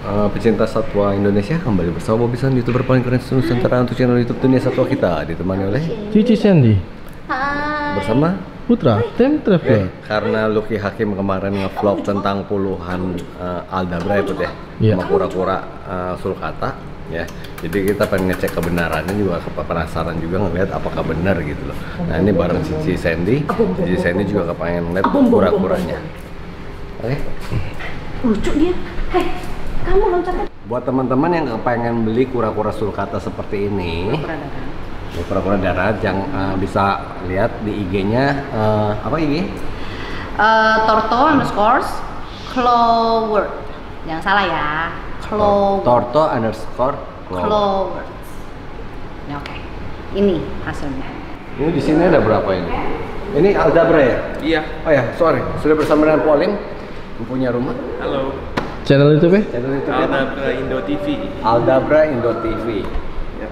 pecinta satwa Indonesia, kembali bersama Bobisan, YouTuber paling keren Nusantara untuk channel YouTube Dunia Satwa kita, ditemani oleh Cici Sandy. Hai. Bersama Putra Tim Travel. karena Lucky Hakim kemarin nge-vlog tentang puluhan aldabra ya, Iya. sama kura-kura sulcata ya. Jadi kita pengen ngecek kebenarannya juga, penasaran juga ngeliat apakah benar gitu loh. Nah ini bareng Cici Sandy. Cici Sandy juga kepengen ngeliat kura-kuranya. Oke. Lucu dia. Hei, kamu loncatnya. Buat teman-teman yang kepengen beli kura-kura sulcata seperti ini, kura-kura darat yang bisa lihat di IG-nya, apa IG? Torto_Clover. Jangan salah ya. Clover. Torto_Clover. Ya, oke. Ini hasilnya. Ini di sini ada berapa ini? Ini aldabra ya? Iya. Oh ya, sorry. Sudah bersama dengan Polim, punya rumah. Halo. Channel YouTube ya? Channel YouTube Aldabra Indo TV. Aldabra Indo TV. Ya.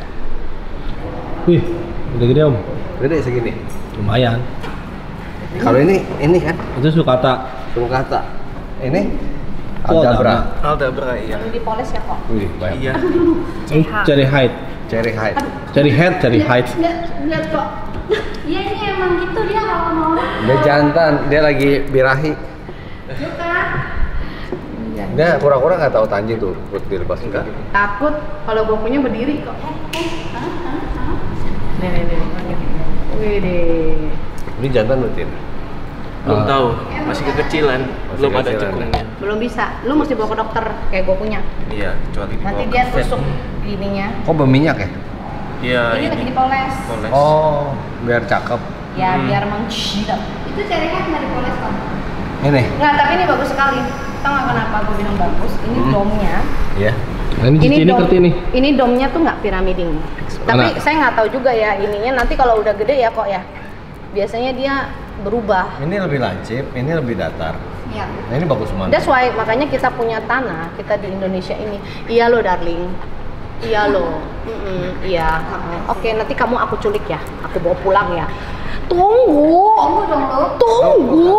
Wih, udah gede om. Gede segini. Lumayan. Kalau ini kan Itu sulcata. sulcata. Ini Oh, aldabra. Aldabra iya. Ini dipoles ya kok. Wih, banyak. Iya. Ini cari height. Cherry height. Cari head, cari height. Lihat kok. Iya ini emang gitu dia kalau mau. Dia jantan, dia lagi birahi. Bukan. Dia kura-kura nggak tahu tanjing tuh, perut dilepas enggak? Takut kalau gue punya berdiri kok. Nih. Wih deh. Ini jantan berarti. Belum tahu, masih kekecilan, belum ada kekecilan, cekungnya. Belum bisa. Lu mesti bawa ke dokter kayak gue punya. Iya, kecuali dibawa Nanti ke dia vet. tusuk ininya. Kok berminyak ya? Iya, Ini lagi dipoles. Poles. Oh, biar cakep. Ya biar mengcidap. Itu cari kan dari poles kan? Ini. Nggak, tapi ini bagus sekali. Tahu nggak kenapa gue bilang bagus? Ini domnya. Iya. Nah, ini Cici ini ngerti nih. Ini domnya tuh nggak piramiding. Tapi saya nggak tahu juga ya ininya. Nanti kalau udah gede ya kok ya. Biasanya dia berubah. Ini lebih lancip, ini lebih datar. Iya. Nah, ini bagus banget. That's why makanya kita punya tanah kita di Indonesia ini. Iya lo darling. Iya lo. Iya. Oke, nanti kamu aku culik ya. Aku bawa pulang ya. Tunggu dong lo. Tunggu.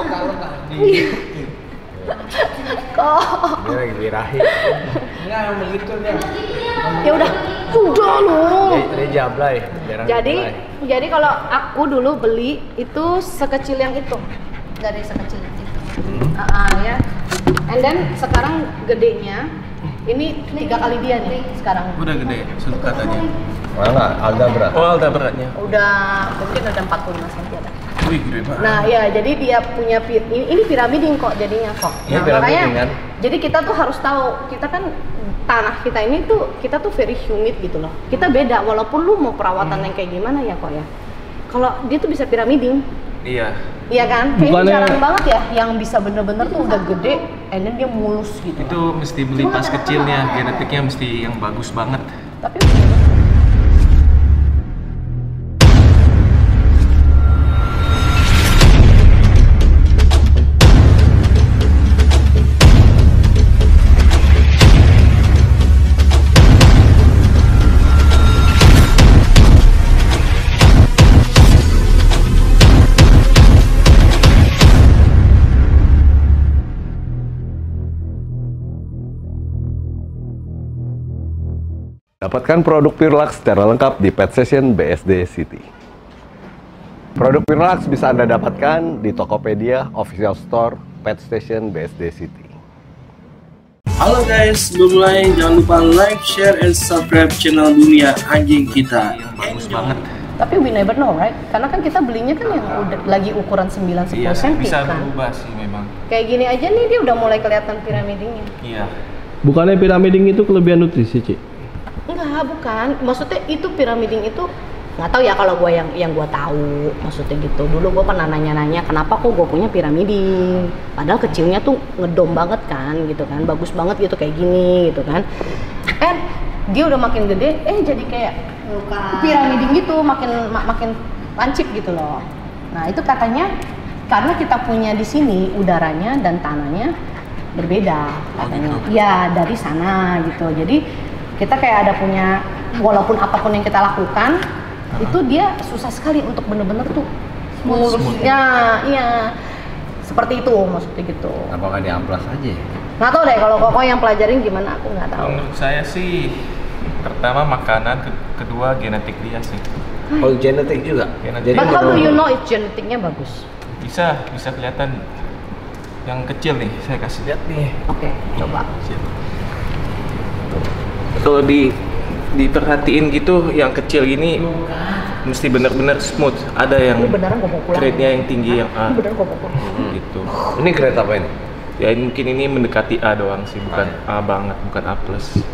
Kok. Dia lagi birahi. Enggak begitu dia. Ya udah lo. Dia jablay. Jarang jablay. Jadi kalau aku dulu beli itu sekecil yang itu, dari sekecil itu. Ya. And then sekarang gedenya, ini 3 kali dia nih sekarang. Udah gede sulcatanya. Mana? Aldabra. Oh, aldabranya. Udah mungkin ada 45 cm ada. Wih, gede banget. Nah ya jadi dia punya ini piramiding kok jadinya kok. Ini Nah, piramiding makanya, kan? jadi kita tuh harus tahu kita kan tanah kita ini tuh kita tuh very humid gitu loh. Kita beda walaupun lu mau perawatan yang kayak gimana ya kok ya. Kalau dia tuh bisa piramiding. Iya. Iya kan? Kayaknya Bukannya- jarang banget ya yang bisa bener-bener tuh udah gede and then dia mulus gitu. Itu mesti beli pas kecilnya, genetiknya mesti yang bagus banget. Tapi Dapatkan produk Purelax secara lengkap di Pet Station BSD City. Produk Purelax bisa Anda dapatkan di Tokopedia, Official Store, Pet Station BSD City. Halo guys, sebelum mulai jangan lupa like, share, and subscribe channel Dunia Anjing kita. Yang bagus banget. tapi we never know right? Karena kan kita belinya kan yang udah lagi ukuran 9-10 Iya, cm bisa kan. berubah sih memang. Kayak gini aja nih dia udah mulai kelihatan piramidingnya. Iya. Bukannya piramiding itu kelebihan nutrisi, Ci? Enggak, bukan. Maksudnya itu piramiding itu nggak tahu ya kalau gue yang gue tahu maksudnya gitu. Dulu gue pernah nanya-nanya kenapa kok gue punya piramiding. Padahal kecilnya tuh ngedom banget kan gitu kan. Bagus banget gitu kayak gini gitu kan. Dia udah makin gede jadi kayak piramiding gitu makin lancip gitu loh. Nah, itu katanya karena kita punya di sini udaranya dan tanahnya berbeda katanya. Ya, dari sana gitu. Jadi kita kayak ada punya, walaupun apapun yang kita lakukan itu dia susah sekali untuk bener-bener tuh mulusnya, iya seperti itu maksudnya gitu. Apakah di amplas aja? Nggak tahu deh kalau Koko yang pelajarin gimana, aku nggak tahu. Menurut saya sih pertama makanan, kedua genetik dia sih. Oh, genetik juga. Genetik. But how do you know it's genetiknya bagus? Bisa kelihatan. Yang kecil nih, saya kasih lihat nih. Oke, coba. Kalau diperhatiin gitu, yang kecil gini mesti benar-benar smooth. Ada yang Ini beneran gua mau pulang. grade-nya yang tinggi, yang A. Ini beneran Koko pulang. Gitu. Ini grade apa ini? Ya mungkin ini mendekati A doang sih, bukan A banget, bukan A+.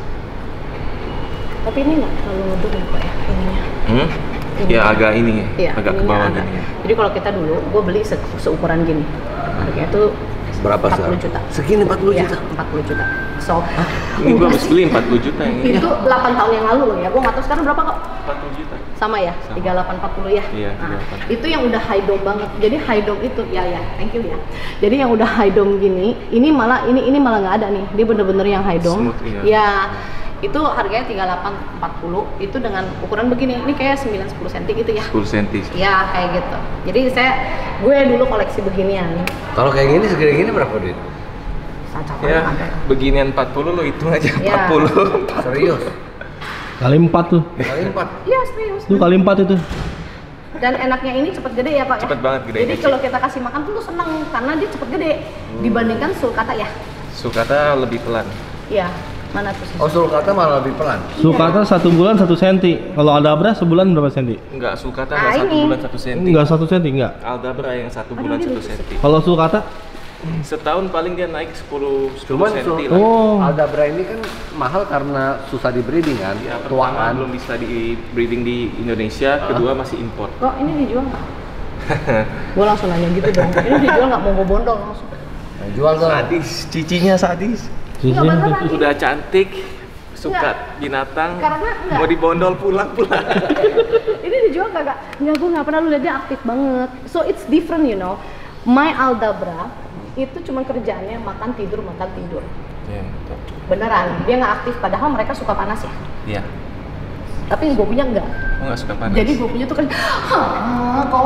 Tapi ini nggak terlalu nunduk ya Pak ya ininya. Ya agak ini, Iya, agak ke ininya bawah agak. gini. Jadi kalau kita dulu, gue beli seukuran gini. Harganya tuh Berapa 40 sekarang? juta. Segini 40 Iya, juta. 40 juta. So, Ini gua habis beli 40 juta yang ini. itu 8 tahun yang lalu loh ya. Gue nggak tahu sekarang berapa kok. 40 juta. Sama ya, Sama. 3840 ya. Iya, Nah, 38. itu yang udah high dome banget. Jadi high dome itu ya, thank you ya. Jadi yang udah high dome gini, ini malah nggak ada nih. Dia bener-bener yang high dome. Smooth, iya. Ya, itu harganya 3840 itu dengan ukuran begini. Ini kayak 9-10 cm gitu ya. 10 cm. Ya kayak gitu. Jadi gue dulu koleksi beginian. Kalau kayak gini segini berapa duit? Saca Ya, ada. beginian 40 lo hitung aja Ya. 40. Serius? Kali 4 tuh. Kali 4. Iya serius. Tuh kali 4 itu. Dan enaknya ini cepet gede ya Pak ya. Cepet banget gedenya, Jadi Ci. kalau kita kasih makan tuh lu seneng karena dia cepet gede dibandingkan sulcata ya. Sulcata lebih pelan. Iya. Mana tuh sih? Oh, sulcata malah lebih pelan. Sulcata 1 bulan 1 cm. Kalau Aldabra sebulan berapa senti? Enggak, sulcata Ah, enggak 1 ini. bulan 1 cm. Enggak 1 cm enggak. Aldabra yang 1 bulan dia 1 lucu cm. Kalau sulcata Setahun paling dia naik 10 Cuman cm lah. oh. Aldabra ini kan mahal karena susah di breeding kan, Ya, tua pertama kan. belum bisa di breeding di Indonesia, kedua masih impor. Kok ini dijual nggak? Gue langsung nanya gitu dong. Ini dijual nggak mau gue bondol langsung. Nah, jual dong. Sadis, cicinya sadis. Cici. Nggak beneran. Udah cantik, suka Enggak. binatang, Karena enggak. mau dibondol pulang-pulang. Ini dijual kagak? Nggak, gue nggak pernah, lu lihat dia aktif banget. So it's different you know. My Aldabra itu cuma kerjaannya makan tidur. Iya, betul. Beneran, dia nggak aktif. Padahal mereka suka panas ya. Iya. Tapi gue punya enggak. Oh, nggak suka panas. Jadi gue punya tuh kan, kok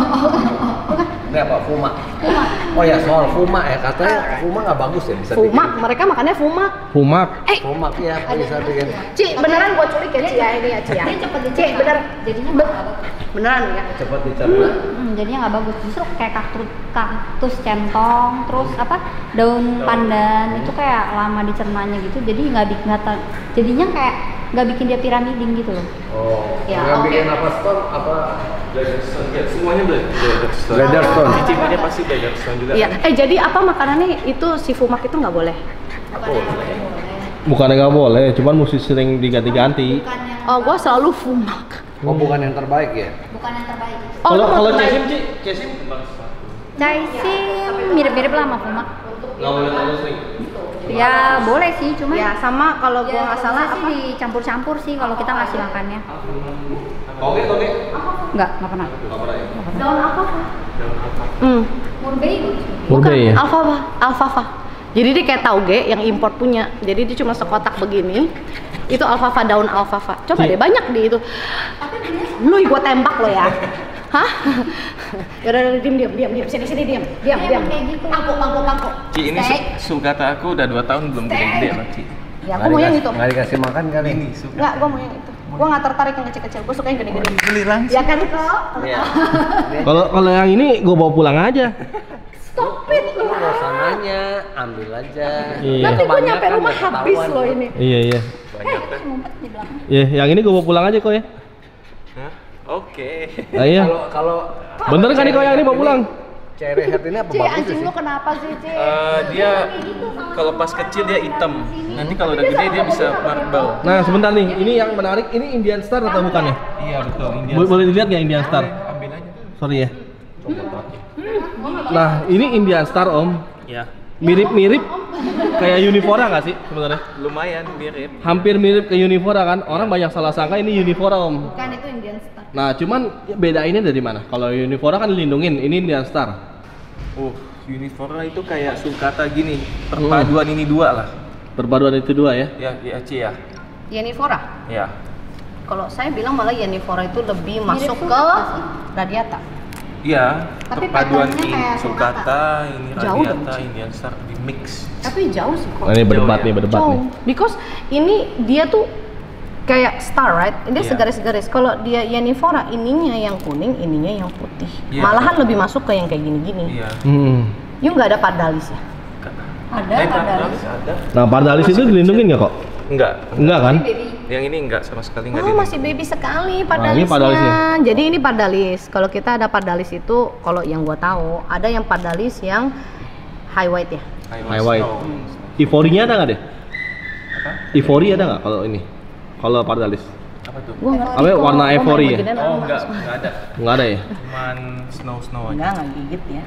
Ini apa? Fuma. Oh ya, soal Fuma ya, katanya Fuma nggak bagus ya, bisa fumak. Mereka makannya fumak. Fumak. Fuma ya, bisa bikin. Ci, beneran gue culik ya Ci ya ini ya Ci ya. Ci, bener. Jadinya nggak bagus. Beneran ya. Cepat dicerna. Jadinya nggak bagus. Justru kayak kaktus centong, terus apa daun pandan itu kayak lama dicernanya gitu. Jadi jadinya kayak nggak bikin dia piramiding gitu loh. Oh, Ya, nggak oke. bikin apa stone apa? Bladerstone, ya, semuanya Bladerstone. Bladerstone. Cicipannya pasti Bladerstone juga. Iya. Jadi apa makanannya itu si fumak itu nggak boleh? Bukannya nggak boleh, cuman mesti sering diganti-ganti. Bukan yang Oh, gue selalu fumak. Oh, bukan yang terbaik ya? bukan yang terbaik. Oh, lu mau Kalau terbaik? Cesim Ci, Cesim Caisim mirip-mirip lah sama Puma. nggak boleh terlalu sering. Ya boleh sih, cuma Ya sama kalau gue nggak salah sih apa? dicampur-campur sih kalau kita ngasih makannya. Oke. Nggak pernah. Daun apa? Murbei bagus. Murbei ya? Alfalfa. Jadi dia kayak tauge yang import punya. Jadi dia cuma sekotak begini. Itu alfalfa, daun alfalfa. Coba deh, banyak di itu. Lu gua tembak lo ya. Hah? Udah, diam. Sini, diam. Emang kayak gitu. Pangkok. Ci, ini sulcata aku udah 2 tahun belum gede-gede loh, Ci. Ya, gua mau yang itu. Nggak dikasih makan kali. Ini suka. Enggak, gua mau yang itu. Gua nggak tertarik yang kecil-kecil. Gua suka yang gede-gede. Beli langsung. Ya kan kok? Iya. Kalau yang ini gue bawa pulang aja. Stop it Lu lah. nggak usah nanya, ambil aja. Iya. Nanti gua nyampe Kebanyakan rumah nggak habis ketahuan. loh ini. Iya. Ngumpet di belakang. Iya, yang ini gue bawa pulang aja kok ya. Hah? Oke. Nah, iya. Kalau Bener kan nih kok yang ini bawa pulang? cherry head ini apa Ci, bagus anjing sih? lu kenapa sih, Ci? Dia kalau pas kecil dia hitam. Nanti kalau udah gede dia bisa marble. Nah, sebentar nih. Ini yang menarik, ini Indian Star atau bukan ya? Iya betul. Indian. Boleh dilihat nggak Indian Star? Ambil aja. Sorry ya. Nah, ini Indian Star Om. Ya. Mirip-mirip kayak Unifora nggak sih sebenarnya? Lumayan mirip. Hampir mirip ke Unifora kan? Orang banyak salah sangka ini Unifora Om. Bukan itu Indian Star. Nah, cuman bedainnya dari mana? Kalau Unifora kan dilindungin, ini Indian Star. Unifora itu kayak sulcata gini. Perpaduan ini dua lah. Perpaduan itu dua ya. Ya, Ci ya. Yenifora. Ya. Kalau saya bilang malah Yenifora itu lebih masuk ke sulcata sih. radiata. Iya, Tapi perpaduan patternnya kayak sulcata, ini Jauh dong, radiata, Ci. Indian star di mix. Tapi jauh sih kok. Nah, ini berdebat Jauh, nih, ya? berdebat nih. Jauh. Because ini dia tuh kayak star, right? Dia Iya. segaris-garis. Kalau dia Yanifora, ininya yang kuning, ininya yang putih. Iya. Malahan lebih masuk ke yang kayak gini-gini. Iya. You nggak ada pardalis ya? Ada pardalis. Ada. Nah, pardalis itu dilindungin nggak kok? Enggak. Enggak kan? Baby. Yang ini enggak sama sekali enggak Oh, masih baby sekali ini pardalisnya. pardalisnya. Jadi ini pardalis. Kalau kita ada pardalis itu, kalau yang gua tahu, ada yang pardalis yang high white ya. High white. Ivorinya ada nggak deh? Apa? Ivori ada nggak kalau ini? Kalau pardalis? Apa tuh? Gua ngerti Apa, kok. warna Gua main ivory ya? beginian Oh, sama enggak Mas. ada. Nggak ada ya? Cuman snow aja. Enggak gigit ya.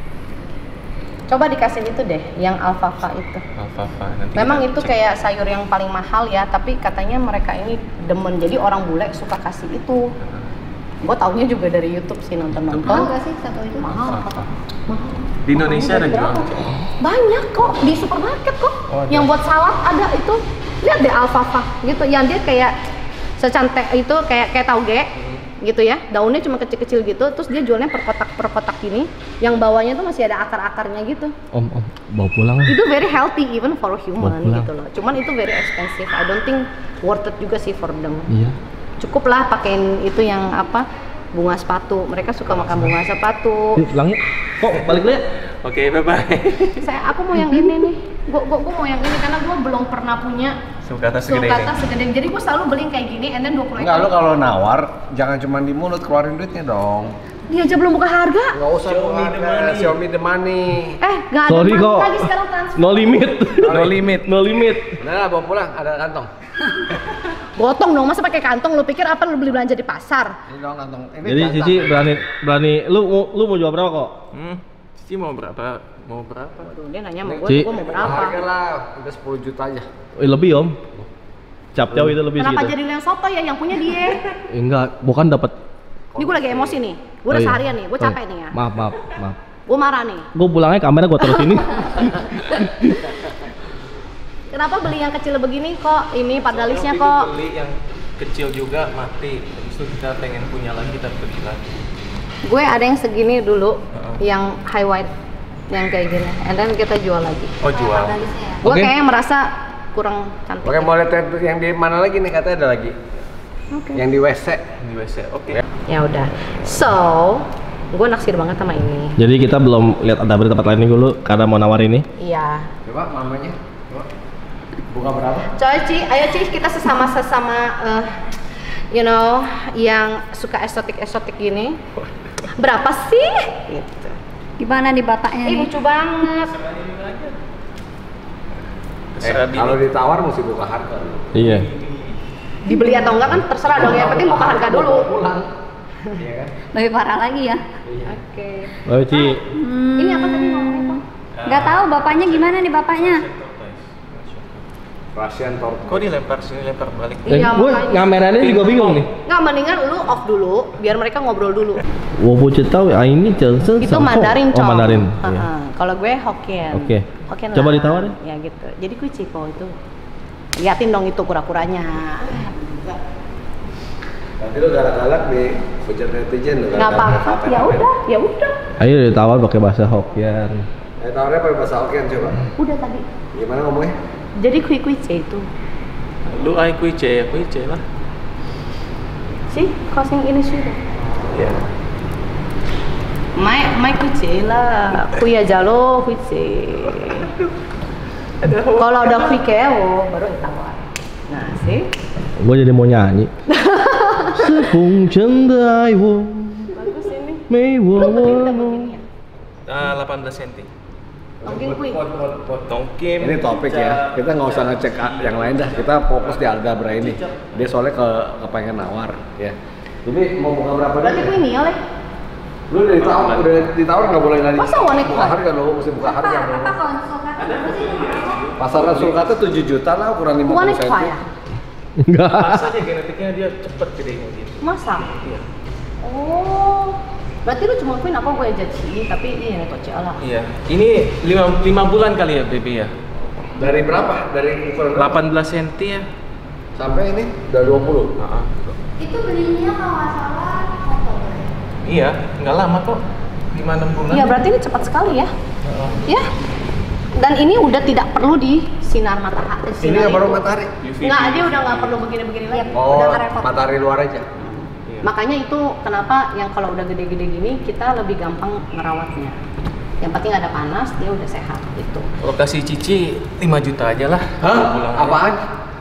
Coba dikasih itu deh, yang alfalfa itu. Alfalfa. Nanti Memang kita itu cek. kayak sayur yang paling mahal ya, tapi katanya mereka ini demen. Jadi orang bule suka kasih itu. Gue taunya juga dari YouTube sih Mahal nonton-nonton. nggak sih satu itu? Mahal. Di Indonesia ada jual. Banyak kok di supermarket kok. Oh, ada. Yang buat salad ada itu. Lihat deh alfalfa gitu. Yang dia kayak secantek itu kayak tauge gitu ya. Daunnya cuma kecil-kecil gitu. Terus dia jualnya per kotak gini. Yang bawahnya tuh masih ada akar-akarnya gitu. Om, bawa pulang. Itu very healthy even for human Pulang. gitu loh. Cuman itu very expensive. I don't think worth it juga sih for them. Iya. Cukup lah pakein itu yang apa, bunga sepatu. Mereka suka makan bunga sepatu. Yuk, pulang yuk. Kok balik dulu ya? Oke, bye-bye. Aku mau yang ini nih. Gua mau yang ini karena gua belum pernah punya Sulcata segede sulcata ini. segede. Jadi gua selalu beli yang kayak gini and then 20 Enggak, lu ekor. kalau nawar jangan cuma di mulut, keluarin duitnya dong. Dia aja belum buka harga. Enggak usah show me the money. Nggak ada Sorry money kok. lagi sekarang transfer. No limit. No limit. No limit. Udah lah, bawa pulang, ada kantong. Gotong dong, masa pakai kantong? Lu pikir apa lu beli belanja di pasar? Ini dong kantong. Ini Jadi jatah. Cici berani lu mau jual berapa kok? Cici mau berapa? Mau berapa? Waduh, dia nanya sama Ci. gua mau berapa? Harga lah, udah 10 juta aja. Lebih om. Cap-cap itu lebih Kenapa segitu. jadi lu yang soto ya? Yang punya dia. Enggak, bukan dapat. Ini gue lagi emosi nih. Gue udah seharian nih, gue capek nih ya. Maaf. Gue marah nih. Gue pulangnya kamera gue taruh sini. Kenapa beli yang kecil begini kok? Ini pardalisnya Waktu itu kok. beli yang kecil juga mati. Habis itu kita pengen punya lagi, kita beli lagi. Gue ada yang segini dulu, yang high white, yang kayak gini. And then kita jual lagi. Oh, jual. Pardalisnya ya. Gue Oke. kayaknya merasa kurang cantik. Oke, mau lihat yang di mana lagi nih, katanya ada lagi. Oke. Yang di WC. Di WC. Oke. Ya udah. So, gue naksir banget sama ini. Jadi kita belum lihat ada tempat lain dulu karena mau nawar ini. Iya. Coba mamanya. Coba. Buka berapa? Coy Ci, ayo Ci, kita sesama you know, yang suka esotik gini. Berapa sih? Gitu. Gimana di bataknya nih? Lucu banget. Terserah bini. Kalau ditawar mesti buka harga. Iya. Dibeli atau enggak kan terserah dong, yang penting buka harga dulu. Pulang. Iya kan? Lebih parah lagi ya. Oke. Oh Ci, Ini apa tadi ngomongnya kok? Nggak tahu bapaknya gimana nih bapaknya? Russian tortoise. Kok dilempar sini, lempar balik? Iya, gue makanya. kameranya juga bingung nih. Nggak, mendingan lu off dulu, biar mereka ngobrol dulu. Wo tahu ini jelas. Itu Mandarin, Oh Cong. Mandarin. Heeh. Iya. Kalau gue Hokkien. Oke. Hokkien Coba lah. ditawarin. Ya gitu. Jadi gue Ciko itu. Liatin dong itu kura-kuranya. Nanti lu galak-galak di hujat netizen lu. Nggak apa-apa. Ya udah. Ayo ditawar pakai bahasa Hokkien. Tawarnya pakai bahasa Hokkien coba. Udah tadi. Gimana ngomongnya? Jadi kui C itu. Lu ai kuice lah. Sih, kosong ini sudah. Iya. Mai kui C lah. Kui aja lo kui C. Kalau udah kui keo baru ditawar. Nah, sih. Gue jadi mau nyanyi. Sepung cendai wo, Bagus ini. mei wo Lu beli udah wo. begini ya? 18 cm. Mungkin kui. Tongkim. Ini topik ya. Kita nggak usah ngecek yang lain dah. Kita fokus di Algabra ini. Dia soalnya kepengen nawar ya. Jadi mau buka berapa Berarti kui ini oleh. Lu udah ditawar nggak boleh nanya. Masa wanita? Buka harga lo, mesti buka harga lo. Apa konsultasi apa sih? Pasaran sulcata 7 juta lah, ukuran 50 Wanita cm. ya? Enggak. Rasanya genetiknya dia cepet gedenya gitu. Masa? Iya. Oh. Berarti lu cuma kuin apa gue jadi, tapi ini kocek lah. Iya. Ini 5 bulan kali ya baby ya. Dari berapa? Dari ukuran berapa? 18 cm ya. Sampai ini udah 20. Heeh. Itu belinya kalau nggak salah Oktober. Iya, nggak lama kok. 5-6 bulan. Iya, berarti ini cepat sekali ya. Ya. Dan ini udah tidak perlu di sinar matahari. Ini nggak perlu matahari. Nggak, dia udah nggak perlu begini-begini lagi. Oh, Udah nggak repot. matahari luar aja. Makanya itu kenapa yang kalau udah gede-gede gini kita lebih gampang ngerawatnya. Yang penting ada panas, dia udah sehat gitu. Kalau kasih Cici 5 juta aja lah. Hah? Pulang aja. Apaan?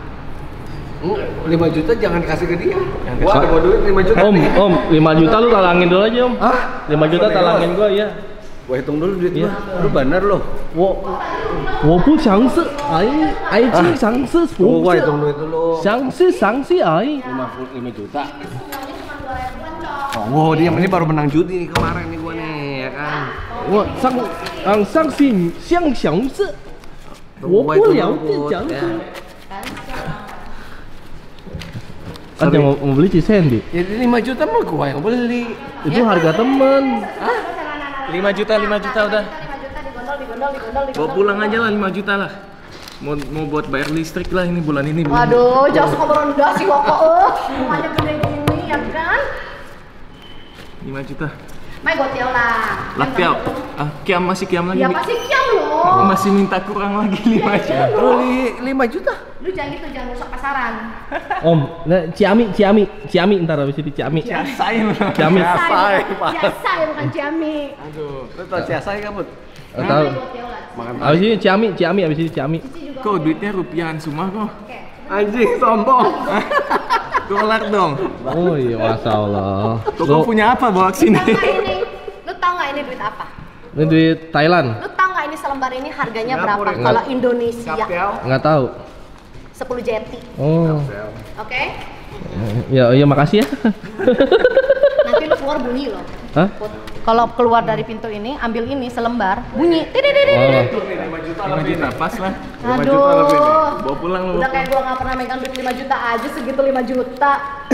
5 juta jangan kasih ke dia. Jangan Gua kasih. ada duit 5 juta. Om, 5 juta lu talangin dulu aja om. Hah? 5 juta talangin gua ya. Gua hitung dulu duit Iya. gua. Lu bener lo. 我不尝试，爱情尝试 Gua 不 hitung duit dulu. 尝试爱。 55 juta. Oh, dia ini baru menang judi nih kemarin nih gua nih, ya kan. 我相信相相是，我不了解讲什么。Kan yang mau beli Cisendi, Jadi 5 juta mah gua yang beli. itu harga temen. 5 juta udah. 5 juta digondol. Bawa pulang aja lah 5 juta lah. Mau buat bayar listrik lah ini bulan ini. Waduh, jangan suka merendah sih kok. Rumahnya gede gini ya kan? 5 juta. Mai gotiau lah. Lah kiam masih kiam lagi. Ya nih. pasti kiam loh. Masih minta kurang lagi 5 juta. Lu 5 juta. Lu jangan gitu, jangan rusak pasaran. Om, nah, Ciami, ntar habis itu Ciami. Rasain lah. Ciami. Ciasai, Pak. Ciasai bukan Ciami. Aduh. Lu tau ciasai kan, Bud? Tahu. Gotiau lah. Habis ini Ciami, habis ini Ciami. Kok duitnya rupiahan semua kok? Anjing sombong. Dolar dong. Oh iya, masya Allah. Kok punya apa bawa sini? Lu tau nggak ini duit apa? Ini duit Thailand? Lu tau nggak ini selembar ini harganya berapa? Singapura. Kalau Indonesia Nggak tahu. 10 jeti. Oh, Oke? ya makasih ya. Nanti lu keluar bunyi loh. Hah? Kalau keluar dari pintu ini, ambil ini selembar, bunyi. Oh. 5 juta pas lah. Aduh. Bawa pulang lu. Udah kayak gua nggak pernah megang duit 5 juta aja segitu 5 juta.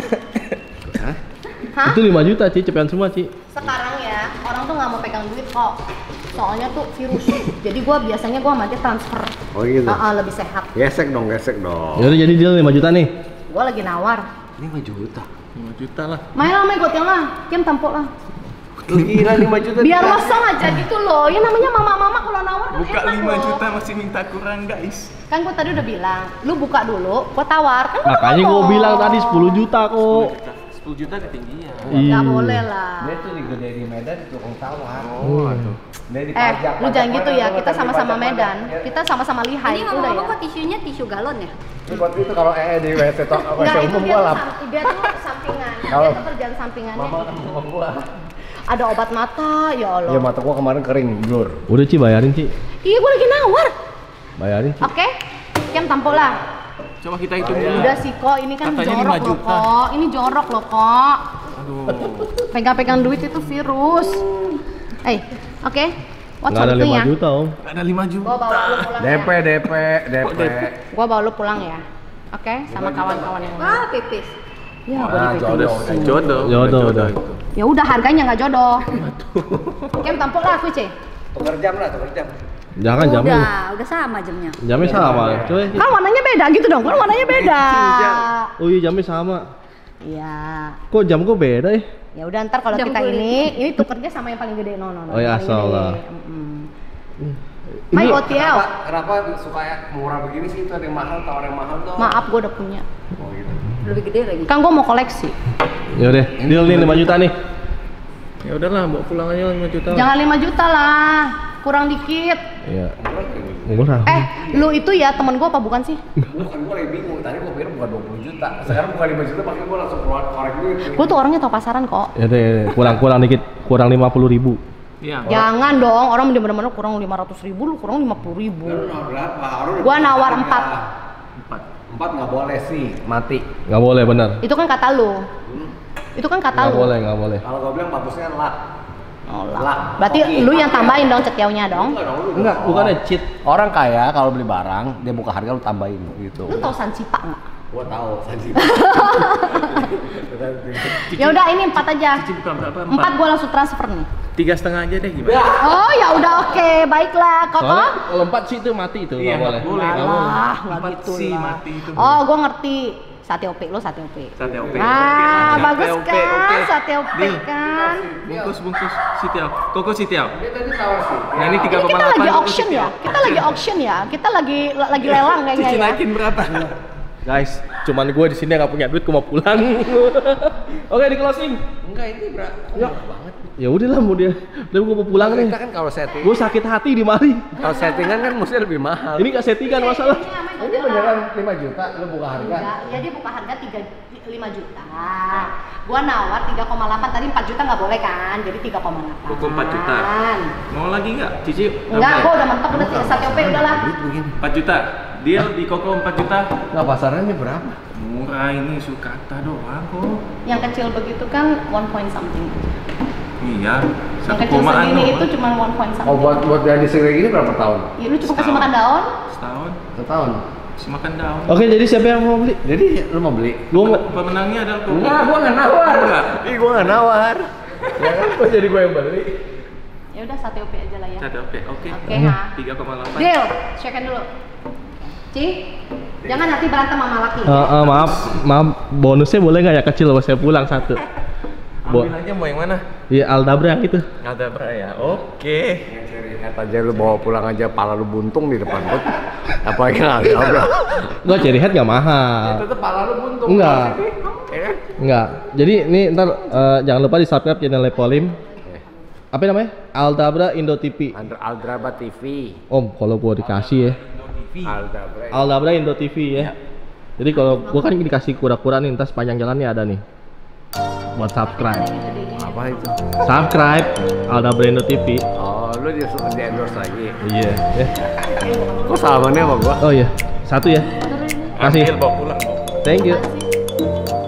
Hah? Itu 5 juta, Ci, cepetan semua, Ci. Sekarang ya, orang tuh nggak mau pegang duit kok. Soalnya tuh virus. Jadi gua biasanya gua nanti transfer. Oh gitu. Lebih sehat. Gesek dong. Ya udah jadi deal 5 juta nih. Gua lagi nawar. 5 juta. 5 juta lah. Main lah, main gotiang lah. Kiam tampuk lah. Lu gila 5 juta. Biar masa aja gitu loh. Ya namanya mama-mama kalau nawar kan Buka enak 5 loh. juta masih minta kurang guys. Kan gua tadi udah bilang, lu buka dulu, gua tawar. Kan gua Makanya ngomong. gua bilang tadi 10 juta kok. 10 juta ketinggian. Nggak boleh lah. Dia tuh digede di Medan di tukang sawah. Oh, aduh. Dia Eh, dipajak. lu jangan gitu ya. Kita Pajak sama-sama pajak. Medan. Kita sama-sama lihai. Ini Udah ngomong-ngomong ya. kok tisunya tisu galon ya? Ini buat itu kalau di WC Enggak, itu umum dia gua tuh, lap. dia tuh sampingan. Dia Kalau- tuh kerjaan sampingannya. Mama kan sama gua. Ada obat mata, ya Allah. Ya mata gua kemarin kering blur. Udah, Ci, bayarin, Ci. Iya, gua lagi nawar. Bayarin, Ci. Oke? Kiam tampuk lah. Coba kita hitung dulu. Udah sih kok, ini kan Katanya jorok 5 loh juta. kok. Ini jorok loh kok. Aduh. Pegang-pegang duit itu virus. Oke. What's Nggak ada something 5 ya? juta, Om. Ada 5 juta. Gua bawa lu pulang DP ya. DP. Gua bawa lu pulang ya. Oke, sama kawan-kawan yang lain. Wah, pipis. Ya, Ah, Udah jodoh. Jodoh, udah. itu. ya udah harganya nggak jodoh. Kiam tampuk lah aku, Ce. Tukar jam lah, tukar jam. Jangan jamnya. Udah sama jamnya. Jamnya sama. Coy. Kan warnanya beda gitu dong. Kan warnanya beda. Oh iya, jamnya sama. Iya. Kok jam gua beda ya? Ya udah ntar kalau Jam kita kulit. ini tukernya sama yang paling gede. No. Oh ya, yang paling asal gede. lah. Mai Ini- Gotiel. Kenapa suka murah begini sih? Itu ada yang mahal, tawar yang mahal tuh. Maaf, gue udah punya. Oh gitu. Lebih gede lagi. Kan gue mau koleksi. Ya udah, deal nih 5 juta nih. Ya udahlah, bawa pulang aja 5 juta. Jangan 5 juta lah. Kurang dikit. Iya. Murah. Lu itu ya temen gue apa bukan sih? Bukan, gua lagi bingung. Tadi gua pikir bukan 20 juta. Sekarang bukan 5 juta, makanya gua langsung keluar korek duit. Gue tuh orangnya tau pasaran kok. Ya udah, kurang dikit, kurang 50.000. Iya. Jangan dong, orang bener-bener kurang 500.000, lu kurang 50.000. Lu nawar berapa? Harus Gua nawar 4. 4 nggak boleh sih, mati. Nggak boleh, bener. Itu kan kata lu. Itu kan kata Nggak lu. boleh, nggak boleh. Kalau gua bilang bagusnya lak. Oh, lah. Lah. Berarti Oke. lu yang tambahin dong cetiaunya dong. Enggak, bukannya cheat. Orang kaya kalau beli barang, dia buka harga lu tambahin gitu. Lu tau Sansipa nggak? Gua tahu, Sanji. Ya udah ini 4 aja. Cici bukan berapa? 4 gua langsung transfer nih. 3,5 aja deh gimana? Oh ya udah oke, baiklah. Koko? Soalnya kalau 4 sih itu mati itu, Iya, nggak boleh. nggak boleh. Nggak boleh. Ah, nggak Empat gitu sih, lah. mati itu. Oh, gue ngerti. Sate OP, lo sate OP. Sate OP. Ah, Oke. bagus Sate OP, kan? oke. Sate OP Deal. kan? Bungkus Sitiao. Koko Sitiao. Dia tadi tawar sih. Nah, ini Ini 3,8. kita lagi Koko auction Sitiao. ya? Kita lagi auction ya? Kita lagi lelang kayaknya Cici ya? naikin berapa? Guys, cuman gue di sini nggak punya duit, gue mau pulang. Oke, di closing. Enggak, ini Ya. murah banget. Ya udahlah, mau dia. Udah gue mau pulang nih. Kita kan kalau setting, Gue sakit hati di mari. kalau settingan kan mesti lebih mahal. Ini nggak settingan masalah. Ini beneran 5 juta, lu buka harga. Enggak, ya dia buka harga 5 juta. Gua nawar 3,8, tadi 4 juta nggak boleh kan? Jadi 3,8. Koko 4 juta. Mau lagi nggak? Cici? Enggak, gua udah mentok udah sate OP udahlah. Duit begini. 4 juta. Deal di Koko 4 juta. Nggak, pasarannya berapa? Murah ini Sukata doang kok. Yang kecil begitu kan 1 point something. Iya. Yang 1 kecil komaan segini doang. itu cuma 1 point Oh, something. buat jadi segini gini berapa tahun? Ya lu cuma kasih makan daun. Setahun. Setahun. Masih makan daun. Oke, jadi siapa yang mau beli? Jadi lu mau beli? Gue mau. Pemenangnya adalah Koko. Enggak, gua nggak nawar. Enggak. Ih, gua nggak nawar. Ya kan, kok jadi gua yang beli? Ya udah sate OP aja lah ya. Sate oke. Oke, ha. 3,8. Deal, check in dulu. Ci, jangan nanti berantem sama laki. Maaf, bonusnya boleh nggak ya kecil buat saya pulang satu? Ambil aja mau yang mana? Iya, Aldabra gitu. Ada berapa ya? Oke. Ingat aja lu bawa pulang aja pala lu buntung di depan bot. Apalagi nggak ada. Gua cherry head nggak mahal. Tetep pala lu buntung. Enggak. Ya kan? Enggak. Jadi ini ntar jangan lupa di subscribe channel Polim. Apa namanya? Aldabra Indo TV. Aldraba TV. Om, kalau gua dikasih ya. Aldabra. Aldabra Indo TV ya. Jadi kalau gua kan dikasih kura-kura nih, entar sepanjang jalannya ada nih. Buat subscribe. Apa itu? Subscribe Aldabra Indo TV. Oh, lu di endorse lagi. Iya. Ya. Kok sama nih sama gua? Oh iya. Satu ya. Kasih. Ambil bawa pulang. Thank you.